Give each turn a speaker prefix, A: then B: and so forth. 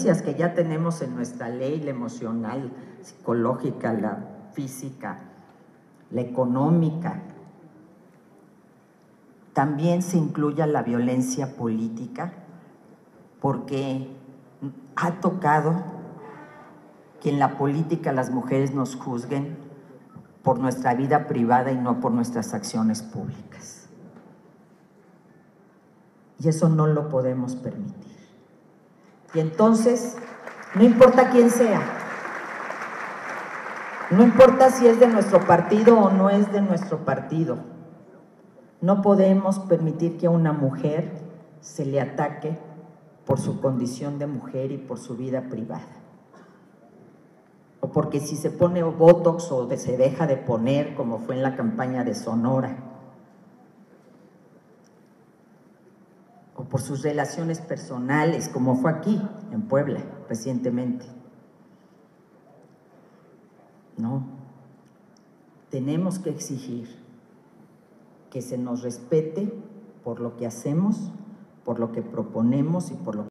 A: violencias que ya tenemos en nuestra ley, la emocional, psicológica, la física, la económica, también se incluya la violencia política, porque ha tocado que en la política las mujeres nos juzguen por nuestra vida privada y no por nuestras acciones públicas. Y eso no lo podemos permitir. Y entonces, no importa quién sea, no importa si es de nuestro partido o no es de nuestro partido, no podemos permitir que a una mujer se le ataque por su condición de mujer y por su vida privada. O porque si se pone botox o se deja de poner, como fue en la campaña de Sonora. O por sus relaciones personales, como fue aquí, en Puebla, recientemente. No, tenemos que exigir que se nos respete por lo que hacemos, por lo que proponemos y por lo que